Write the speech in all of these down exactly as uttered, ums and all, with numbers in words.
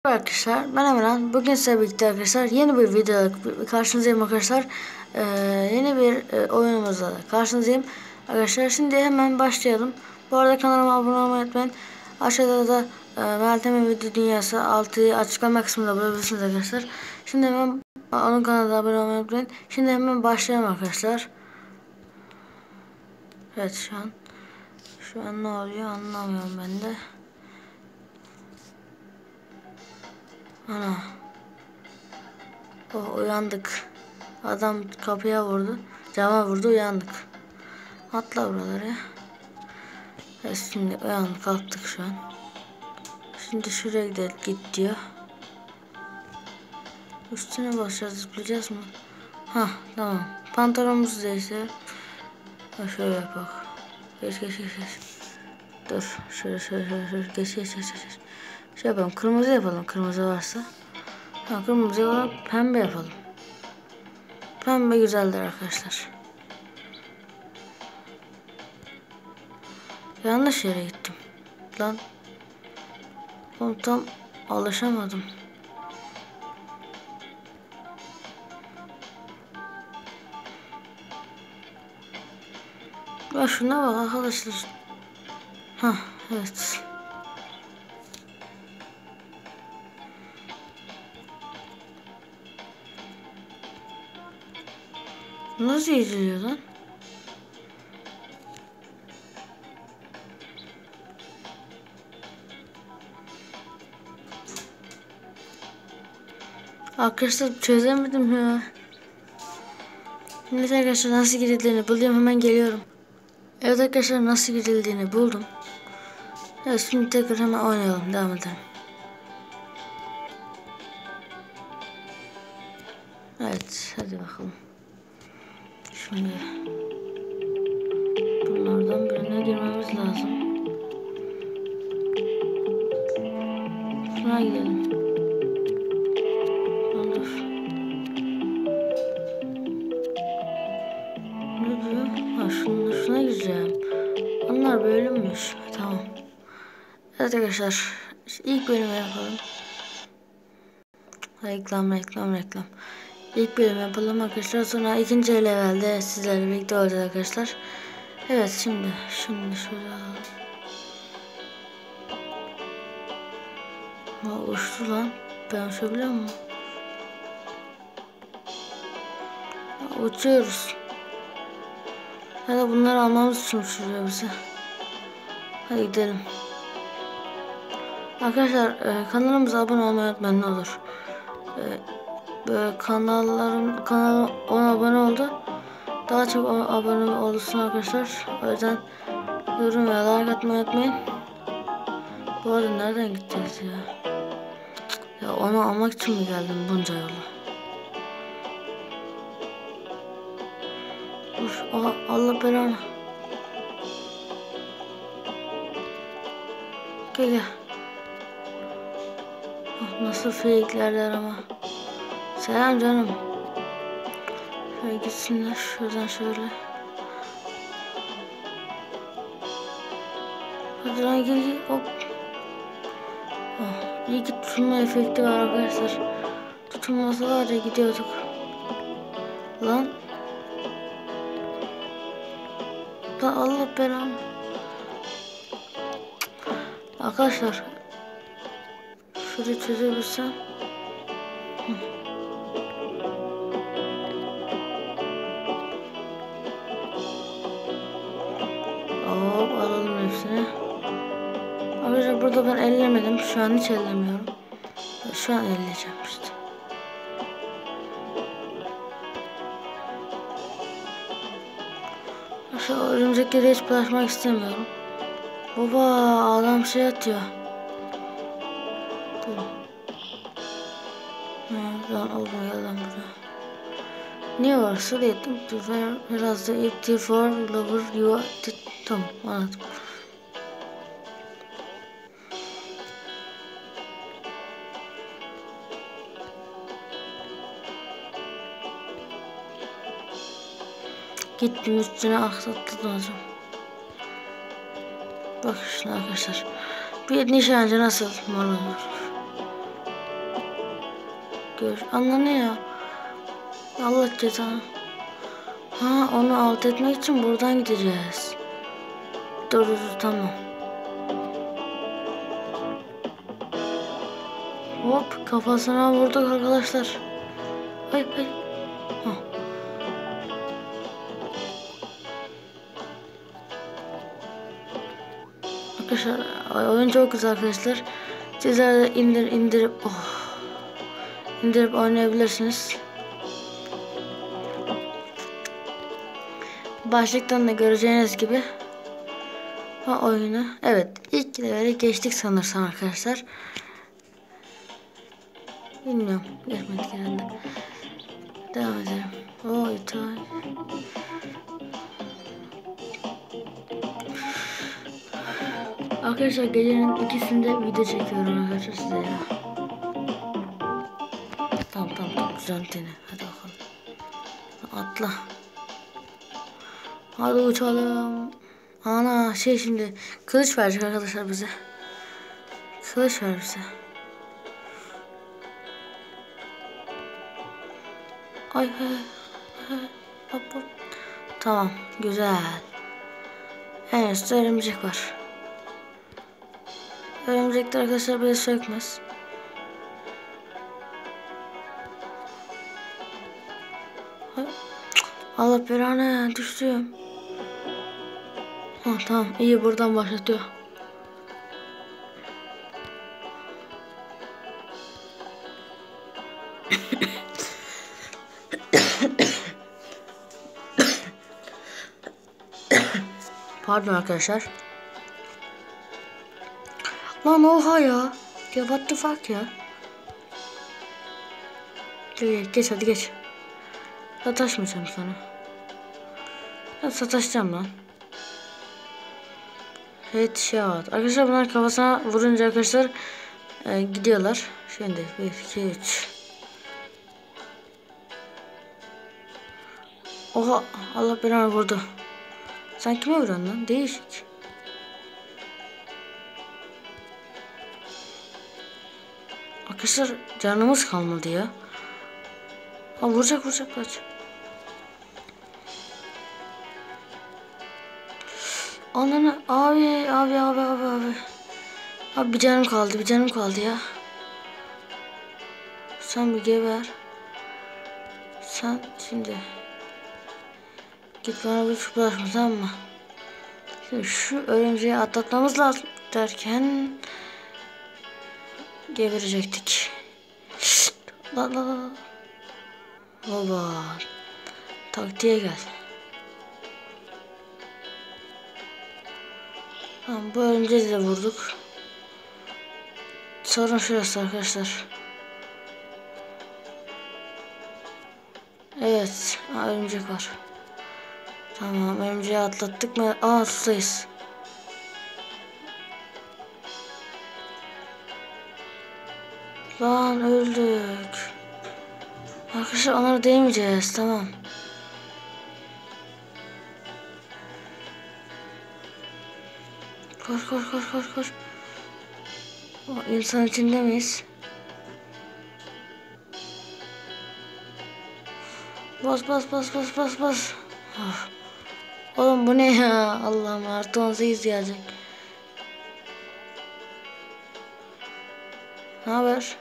Arkadaşlar ben Emran. Bugün size birlikte arkadaşlar yeni bir video karşınızdayım arkadaşlar. Ee, yeni bir e, oyunumuzla karşınızdayım arkadaşlar. Şimdi hemen başlayalım. Bu arada kanalıma abone olmayı unutmayın. Aşağıda da e, Meltem'in Video Dünyası altıyı açıklama kısmında bulabilirsiniz arkadaşlar. Şimdi hemen onun kanalına abone olmayı unutmayın. Şimdi hemen başlayalım arkadaşlar. Evet, şu an şu an ne oluyor anlamıyorum ben de. Ana. Oh, uyandık. Adam kapıya vurdu. Cama vurdu, uyandık. Atla buraları. Evet, şimdi uyandık, kalktık şu an. Şimdi şuraya gidelim, git diyor. Üstüne basacağız, zıplayacağız mı? Ha, tamam. Pantolonumuzu değiştirelim. Şöyle yapalım. Geç geç geç geç. Dur. Şöyle şöyle şöyle, şöyle. Geç geç geç geç. Şey yapalım, kırmızı yapalım, kırmızı varsa. Ha, kırmızı yapalım, pembe yapalım. Pembe güzeldir arkadaşlar. Yanlış yere gittim. Lan. Oğlum, tam alışamadım. Ya şuna bak arkadaşlar. Hah, evet. Nasıl izliyor lan? Arkadaşlar çözemedim ya. Evet arkadaşlar, nasıl girildiğini buldum, hemen geliyorum. Evet arkadaşlar, nasıl girildiğini buldum. Evet, şimdi tekrar hemen oynayalım, devam edelim. Evet, hadi bakalım. Şimdi bunlardan birine girmemiz lazım. Şuna gidelim. Dur. Ne diyor? Ha, şuna, şuna gireceğim. Onlar bölünmüş. Tamam. Evet arkadaşlar, ilk bölümü yapalım. Reklam reklam reklam. İlk bölüm yapalım arkadaşlar. Sonra ikinci levelde sizlerle birlikte olacağız arkadaşlar. Evet, şimdi şimdi şöyle alalım. Ha, uçtu lan. Ben uçabiliyor muyum? Ha, uçuyoruz. Ya da bunları almamız için uçuruyor bize. Hadi gidelim. Arkadaşlar e, kanalımıza abone olmayı unutmayın, ne olur. E, böyle kanallarım kanalım ona abone oldu. Daha çok abone olursun arkadaşlar. O yüzden yorum ve like atmayı unutmayın. Bu arada nereden gideceğiz ya? Ya onu almak için mi geldim bunca yola? Dur, aha, Allah belanı. Gel gel. Oh, nasıl fake'lerler ama. Selam canım. Şöyle gitsinler şuradan şöyle. Hadi lan, gel gel, hop. Oh, iyi ki tutulma efekti var arkadaşlar. Tutulması var ya, gidiyorduk. Lan. Lan Allah belanı. Arkadaşlar. Şurayı çözebilsem. Hop, alalım hepsini. Arkadaşlar burada ben ellemedim. Şu an hiç ellemiyorum. Şu an elleyeceğim işte. Şu örümcekleri hiç bulaşmak istemiyorum. Baba, adam şey atıyor. Dur. Ha, lan oğlum, gel lan buraya. Niye varsa dedim. Biraz da active for lover you. Tamam, anladım. Gittim üstüne aksattım hocam. Bak şimdi arkadaşlar. Bir nişancı nasıl mal olur? Gör. Anla ne ya? Allah cezanı. Ha, onu alt etmek için buradan gideceğiz. Dur dur dur, tamam. Hop, kafasına vurduk arkadaşlar. Ay ay. Ha. Arkadaşlar oyun çok güzel arkadaşlar. Sizler de indir indirip oh. indirip oynayabilirsiniz. Başlıktan da göreceğiniz gibi o oyunu, evet, ilk levele geçtik sanırsam arkadaşlar. Bilmiyorum, geçmedik herhalde. Devam edelim. O ithal. Arkadaşlar gecenin ikisinde video çekiyorum arkadaşlar size ya. Tamam tamam tamam, güzel dene. Hadi bakalım. Atla. Hadi uçalım. Ana şey, şimdi kılıç verecek arkadaşlar bize. Kılıç ver bize. Ay ay ay. Hop hop. Tamam, güzel. En üstte örümcek var. Örümcekler arkadaşlar bizi sökmez. Ay. Allah belanı, düştüm. Ha, tamam, iyi, buradan başlatıyor. Pardon arkadaşlar. Lan oha ya. Ya what the fuck ya. Geç, geç hadi geç. Sataşmayacağım sana. Ya sataşacağım lan. Headshot. Arkadaşlar bunlar kafasına vurunca arkadaşlar e, gidiyorlar. Şimdi bir iki üç. Oha, Allah belanı vurdu. Sen kime vuruyorsun lan? Değişik. Arkadaşlar canımız kalmadı ya. Aa, vuracak vuracak kaç. Ananı abi abi abi abi abi. Abi bir canım kaldı, bir canım kaldı ya. Sen bir geber. Sen şimdi git bana bir çubulaşma, tamam mı? Şimdi şu örümceği atlatmamız lazım derken geberecektik. La la la. Baba. Taktiğe gel. Tamam, bu örümceği de vurduk. Sorun şurası arkadaşlar. Evet, aa, örümcek var. Tamam, örümceği atlattık mı? Aa, sudayız. Lan öldük. Arkadaşlar onları değmeyeceğiz, tamam. Koş koş koş koş koş. O, insan içinde miyiz? Bas bas bas bas bas bas. Oh. Oğlum bu ne ya? Allah'ım, artı on sekiz gelecek. Ne haber?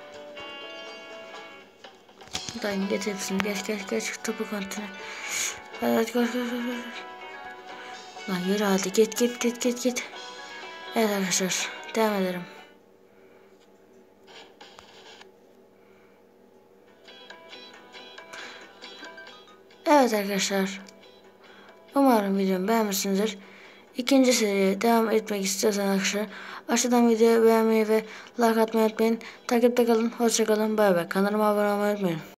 Dayın geç hepsini, geç geç geç topu kontrol. Evet, koş koş koş. Lan yürü hadi, git git git git git. Evet arkadaşlar, devam ederim. Evet arkadaşlar, umarım videomu beğenmişsinizdir. İkinci seriye devam etmek istiyorsanız arkadaşlar aşağıdan videoyu beğenmeyi ve like atmayı unutmayın. Takipte kalın, hoşça kalın, bay bay. Kanalıma abone olmayı unutmayın.